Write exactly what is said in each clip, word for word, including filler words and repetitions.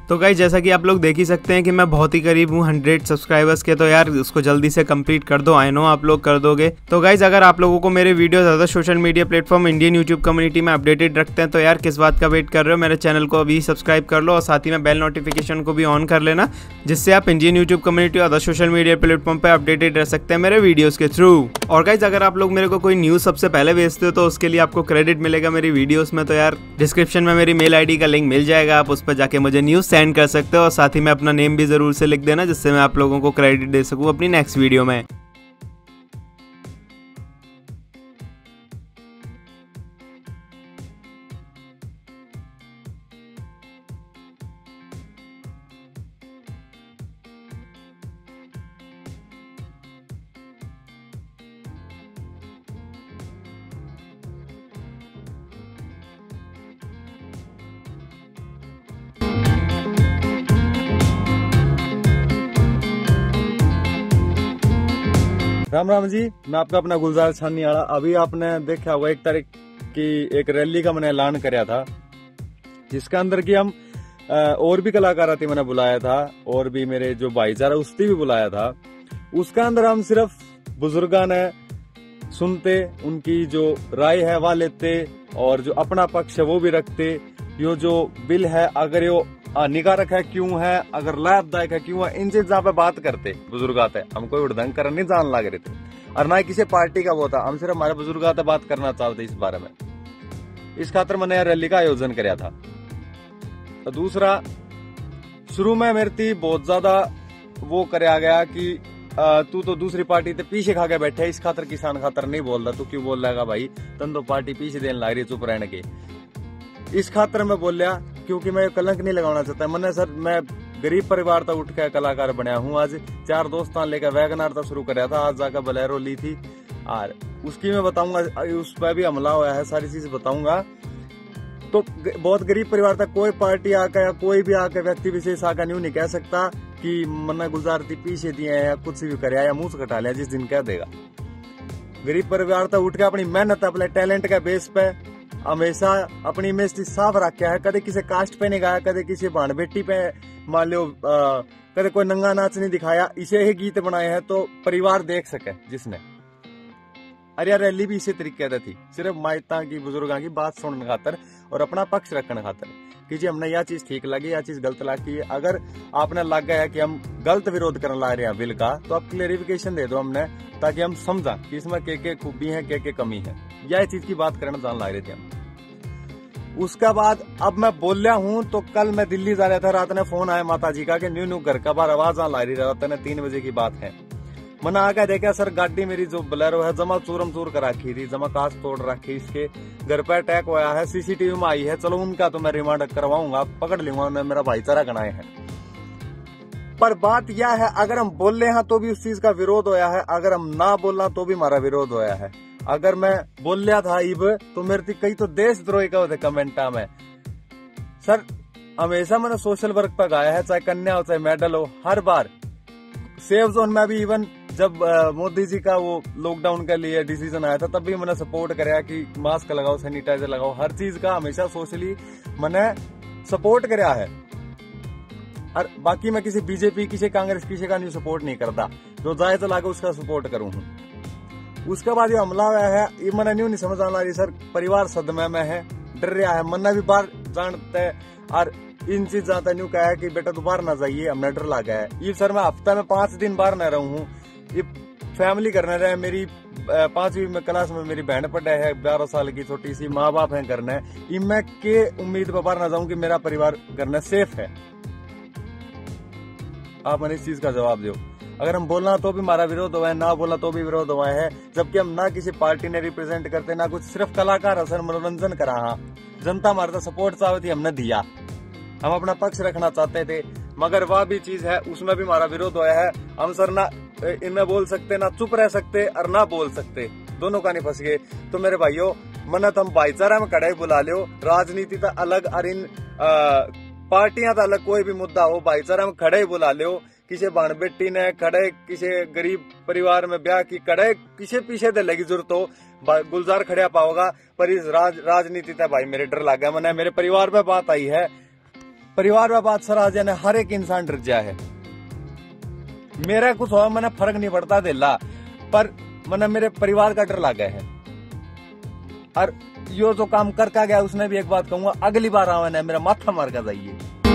तो गाइस जैसा कि आप लोग देख ही सकते हैं कि मैं बहुत ही करीब हूँ हंड्रेड सब्सक्राइबर्स के, तो यार उसको जल्दी से कंप्लीट कर दो। आई नो आप लोग कर दोगे। तो गाइस अगर आप लोगों को मेरे वीडियो ज़्यादा social media platform Indian YouTube community में अपडेटेड रखते हैं तो यार किस बात का वेट कर रहे हो, मेरे चैनल को अभी सब्सक्राइब कर लो और साथ ही में बेल नोटिफिकेशन को भी ऑन कर लेना, जिससे आप इंडियन यूट्यूब कम्युनिटी और अदर सोशल मीडिया प्लेटफॉर्म पर अपडेटेड रह सकते हैं मेरे वीडियोज़ के थ्रू। और गाइस अगर आप लोग मेरे को कोई न्यूज़ सबसे पहले भेजते हो तो उसके लिए आपको क्रेडिट मिलेगा मेरी वीडियोस में। तो यार डिस्क्रिप्शन में मेरी मेल आईडी का लिंक मिल जाएगा, आप उस पर जाके मुझे न्यूज़ सेंड कर सकते हो और साथ ही में अपना नेम भी जरूर से लिख देना, जिससे मैं आप लोगों को क्रेडिट दे सकूं अपनी नेक्स्ट वीडियो में। राम राम जी, मैं आपका अपना गुलजार छानियाड़ा। अभी आपने देखा होगा एक तारीख की एक रैली का मैंने ऐलान कराया था, जिसके अंदर की हम और भी कलाकार थी मैंने बुलाया था, और भी मेरे जो भाईचारा उसकी भी बुलाया था। उसका अंदर हम सिर्फ बुजुर्गां ने सुनते, उनकी जो राय है वह लेते और जो अपना पक्ष है वो भी रखते। यो जो बिल है अगर यो हानिकारक है क्यों है, अगर लाभदायक है क्यों है, इन चीजों पे बात करते बुजुर्ग आते। हम कोई उड़दंग कर नहीं जान लग रहे थे और ना ही किसी पार्टी का वो था, हम सिर्फ हमारे बुजुर्ग आते बात करना चाहते इस बारे में। इस खातर मैंने यह रैली का आयोजन कराया था। तो दूसरा, शुरू में मेरे थी बहुत ज्यादा वो कराया गया कि तू तो दूसरी पार्टी ते पीछे खा के बैठे, इस खातर किसान खातर नहीं बोल रहा, तू क्यों बोल रहा भाई, तन तो पार्टी पीछे देने लग रही, चुप रहने के। इस खातर मैं बोलिया क्योंकि मैं कलंक नहीं लगाना चाहता। मैंने सर मैं गरीब परिवार तक उठ के कलाकार बनाया हूँ। आज चार दोस्तान लेकर वैगनार तक शुरू कराया था, आज जाकर बलेरो ली थी और उसकी मैं बताऊंगा, उस पर भी हमला हुआ है, सारी चीज बताऊंगा। तो बहुत गरीब परिवार तक कोई पार्टी आकर या कोई भी आकर व्यक्ति विशेष आकर न्यू नहीं कह सकता कि मन्ना गुलजार थी पीछे दिए या कुछ भी कराया या मुंह से कटा लिया, जिस दिन कह देगा। गरीब परिवार तक उठ के अपनी मेहनत अपने टैलेंट के बेस पे हमेशा अपनी इमेज साफ रखा है। कदे किसी कास्ट पे नहीं गाया, कदे किसी भाण बेटी पे मान लो कदे कोई नंगा नाच नहीं दिखाया। इसे ही गीत बनाए हैं तो परिवार देख सके जिसने। अरे यार रैली भी इसी तरीके से थी, सिर्फ माइता की बुजुर्गों की बात सुनने खातर और अपना पक्ष रखने खातर कि जी हमने यह चीज ठीक लगी, यह चीज गलत लगी। अगर आपने लग गया है कि हम गलत विरोध करने ला रहे हैं बिल का, तो आप क्लेरिफिकेशन दे दो हमने, ताकि हम समझा कि इसमें के के खूबी है, के के कमी है। यह चीज की बात करना जान ला रहे थे हम। उसका बाद अब मैं बोल रहा हूँ तो कल मैं दिल्ली जा रहा था, रात ने फोन आया माता जी का कि न्यू न्यू घर का बार आवाज आ ला रही, रात ने तीन बजे की बात है। मैंने आकर देखा सर गाड़ी मेरी जो बलेरो है जमा चूरम चूर कर रखी थी, जमा कांच तोड़ रखी, इसके घर पे अटैक हुआ है, सीसीटीवी में आई है। चलो उनका तो मैं रिमांड करवाऊंगा, पकड़ लूंगा, मैं मेरा भाईचारा गणाए है। पर बात यह है अगर हम बोल रहे हैं तो भी उस चीज का विरोध होया है, अगर हम ना बोलना तो भी हमारा विरोध होया है। अगर मैं बोल लिया था इब तो मेरे कई तो देशद्रोही का होते कमेंटा में। सर हमेशा मैंने सोशल वर्क पर गाया है, चाहे कन्या हो चाहे मेडल हो, हर बार सेफ जोन में भी। इवन जब मोदी जी का वो लॉकडाउन के लिए डिसीजन आया था तब भी मैंने सपोर्ट कराया कि मास्क लगाओ, सैनिटाइजर लगाओ, हर चीज का हमेशा सोशली मैंने सपोर्ट कराया है। और बाकी मैं किसी बीजेपी, किसी कांग्रेस, किसी का नहीं सपोर्ट नहीं करता, जो जाए तो लाके उसका सपोर्ट करूं हूं। उसके बाद ये हमला हुआ है, ये मैंने न्यू नहीं समझ आना रही सर, परिवार सदमे में है, डर रहा है। मन्ना भी बाहर जानते और इन चीज जाता न्यू कहा है कि बेटा तू बाहर ना जाइए, हमने डर लगा है। ये सर मैं हफ्ता में पांच दिन बाहर न रहूं हूँ, ये फैमिली करने रहे। मेरी पांचवी में क्लास में मेरी बहन पढ़ा है, बारह साल की छोटी सी, माँ बाप है करने, मैं के उम्मीद पर बाहर ना जाऊं कि मेरा परिवार करने सेफ है। आप मैंने इस चीज का जवाब दो। अगर हम बोलना तो भी हमारा विरोध हुआ है, ना बोलना तो भी विरोध हुआ है, जबकि हम ना किसी पार्टी ने रिप्रेजेंट करते, ना कुछ, सिर्फ कलाकार असर मनोरंजन करा। हाँ जनता हमारे तो सपोर्ट चाहती थी, हमने दिया, हम अपना पक्ष रखना चाहते थे, मगर वह भी चीज है उसमें भी हमारा विरोध हुआ है। हम सर ना इनमें बोल सकते, ना चुप रह सकते और ना बोल सकते, दोनों का नहीं फंस गए। तो मेरे भाइयों मन्नत हम भाईचारा में कड़ाई बुला लो, राजनीति तो अलग और इन पार्टियां तो अलग, कोई भी मुद्दा हो भाईचारा में खड़े बुला लो। किसी बाण बेटी ने खड़े, किसी गरीब परिवार में ब्याह की खड़े, किसी पीछे दे लगी जरूरत हो गुलजार खड़िया पाओगा। पर इस राज, राजनीति था भाई मेरे डर लग गया। मैंने मेरे परिवार में बात आई है, परिवार में बात सराज यानी हर एक इंसान डर जाए है। मेरा कुछ हो मैंने फर्क नहीं पड़ता दिला, पर मैंने मेरे परिवार का डर लगा है। और यो जो काम कर का गया उसने भी एक बात कहूंगा, अगली बार आवे मेरा माथा मार कर जाइए।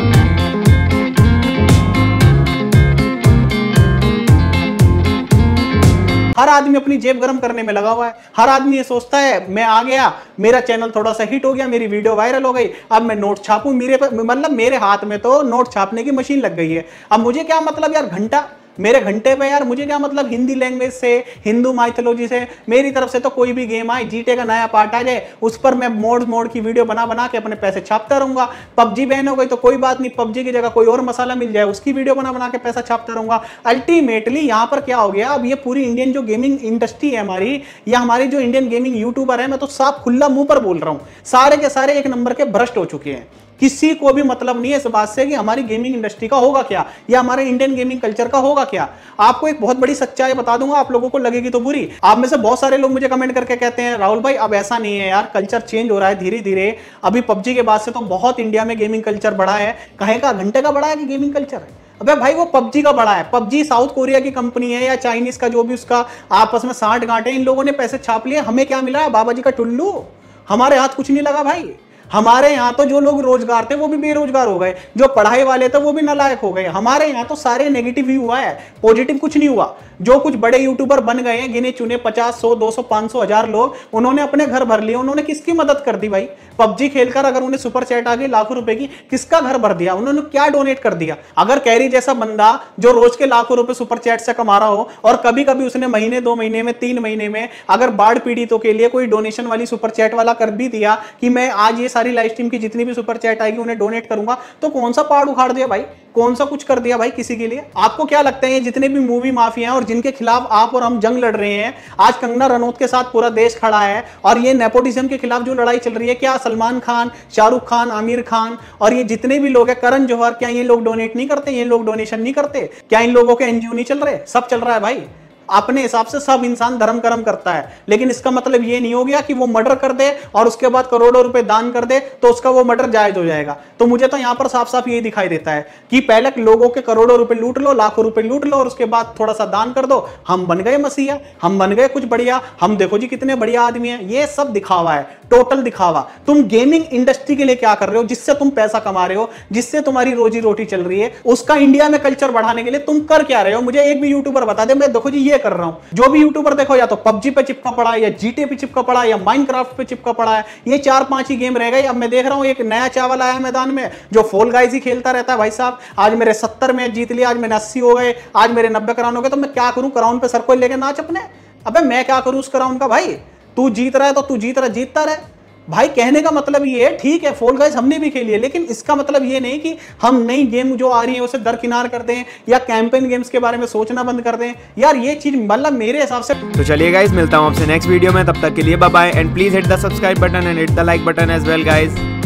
हर आदमी अपनी जेब गर्म करने में लगा हुआ है। हर आदमी ये सोचता है मैं आ गया, मेरा चैनल थोड़ा सा हिट हो गया, मेरी वीडियो वायरल हो गई, अब मैं नोट छापूं। मेरे मतलब मेरे हाथ में तो नोट छापने की मशीन लग गई है। अब मुझे क्या मतलब यार, घंटा मेरे घंटे पे यार मुझे क्या मतलब हिंदी लैंग्वेज से, हिंदू माइथोलॉजी से। मेरी तरफ से तो कोई भी गेम आए, जीटे का नया पार्ट आ जाए, उस पर मैं मोड मोड की वीडियो बना बना के अपने पैसे छापता रहूंगा। पबजी बैन हो गई तो कोई बात नहीं, पबजी की जगह कोई और मसाला मिल जाए, उसकी वीडियो बना बना के पैसा छापता रहूंगा। अल्टीमेटली यहाँ पर क्या हो गया, अब ये पूरी इंडियन जो गेमिंग इंडस्ट्री है हमारी, या हमारी जो इंडियन गेमिंग यूट्यूबर है, मैं तो साफ खुला मुंह पर बोल रहा हूँ, सारे के सारे एक नंबर के भ्रष्ट हो चुके हैं। किसी को भी मतलब नहीं है इस बात से कि हमारी गेमिंग इंडस्ट्री का होगा क्या, या हमारे इंडियन गेमिंग कल्चर का होगा क्या। आपको एक बहुत बड़ी सच्चाई बता दूंगा, आप लोगों को लगेगी तो बुरी। आप में से बहुत सारे लोग मुझे कमेंट करके कहते हैं राहुल भाई अब ऐसा नहीं है यार, कल्चर चेंज हो रहा है धीरे धीरे। अभी पबजी के बाद से तो बहुत इंडिया में गेमिंग कल्चर बढ़ा है। कहे का घंटे का बढ़ा है कि गेमिंग कल्चर है? अबे भाई वो पबजी का बड़ा है। पबजी साउथ कोरिया की कंपनी है या चाइनीज का, जो भी उसका आपस में साठ गांठ है, इन लोगों ने पैसे छाप लिए। हमें क्या मिला? बाबा जी का टुल्लू। हमारे हाथ कुछ नहीं लगा भाई। हमारे यहाँ तो जो लोग रोजगार थे वो भी बेरोजगार हो गए, जो पढ़ाई वाले थे वो भी नालायक हो गए। हमारे यहाँ तो सारे नेगेटिव ही हुआ है, पॉजिटिव कुछ नहीं हुआ। जो कुछ बड़े यूट्यूबर बन गए हैं, गिने चुने पचास सौ दो सौ पांच सौ हजार लोग, उन्होंने अपने घर भर लिए। उन्होंने किसकी मदद कर दी भाई? पबजी खेलकर अगर उन्हें सुपर चैट आ गई लाखों रुपए की, किसका घर भर दिया? उन्होंने क्या डोनेट कर दिया? अगर कैरी जैसा बंदा जो रोज के लाखों रुपए सुपर चैट से कमा रहा हो, और कभी कभी उसने महीने दो महीने में तीन महीने में अगर बाढ़ पीड़ितों के लिए कोई डोनेशन वाली सुपर चैट वाला कर भी दिया कि मैं आज ये सारी लाइव स्ट्रीम की जितनी भी सुपर चैट आएगी उन्हें डोनेट करूंगा, तो कौन सा पहाड़ उखाड़ दिया भाई? कौन सा कुछ कर दिया भाई किसी के लिए? आपको क्या लगता है ये जितने भी मूवी माफिया हैं और जिनके खिलाफ आप और हम जंग लड़ रहे हैं, आज कंगना रनौत के साथ पूरा देश खड़ा है, और ये नेपोटिज्म के खिलाफ जो लड़ाई चल रही है, क्या सलमान खान, शाहरुख खान, आमिर खान और ये जितने भी लोग हैं, करण जौहर, क्या ये लोग डोनेट नहीं करते? ये लोग डोनेशन नहीं करते? क्या इन लोगों के एनजीओ नहीं चल रहे? सब चल रहा है भाई। अपने हिसाब से सब इंसान धर्म कर्म करता है, लेकिन इसका मतलब ये नहीं हो गया कि वो मर्डर कर दे और उसके बाद करोड़ों रुपए दान कर दे तो उसका वो मर्डर जायज हो जाएगा। तो मुझे तो यहां पर साफ साफ यही दिखाई देता है कि पहले लोगों के करोड़ों रुपए लूट लो, लाखों रुपए लूट लो, और उसके बाद थोड़ा सा दान कर दो, हम बन गए मसीहा, हम बन गए कुछ बढ़िया, हम देखो जी कितने बढ़िया आदमी हैं। ये सब दिखावा है, टोटल दिखावा। तुम गेमिंग इंडस्ट्री के लिए क्या कर रहे हो? जिससे तुम पैसा कमा रहे हो, जिससे तुम्हारी रोजी रोटी चल रही है, उसका इंडिया में कल्चर बढ़ाने के लिए तुम कर क्या रहे हो? मुझे एक भी यूट्यूबर बता दे मैं देखो जी ये कर रहा हूं। जो भी यूट्यूबर देखो या तो पबजी पे चिपका पड़ा है, या जीटे पे चिपका पड़ा है, या माइनक्राफ्ट पे चिपका पड़ा है। ये चार पांच ही गेम रह गए। अब मैं देख रहा हूं एक नया चावल आया मैदान में जो फॉल गाइज ही खेलता रहता है। भाई साहब आज मेरे सत्तर मैच जीत लिया, आज मेरे अस्सी हो गए, आज मेरे नब्बे क्राउन हो गए, तो मैं क्या करूं? क्राउन पे सर को लेके नाच अपने। अबे मैं क्या करूं उस क्राउन का? भाई तू जीत रहा है तो तू जीत रहा जीतता रहे भाई। कहने का मतलब ये है, ठीक है फॉल गाइज हमने भी खेली है, लेकिन इसका मतलब ये नहीं कि हम नई गेम जो आ रही है उसे दरकिनार कर दें या कैंपेन गेम्स के बारे में सोचना बंद कर दें। यार ये चीज मतलब मेरे हिसाब से। तो चलिए गाइज, मिलता हूं आपसे नेक्स्ट वीडियो में, तब तक के लिए bye bye, and please hit the subscribe button and hit the like button as well guys.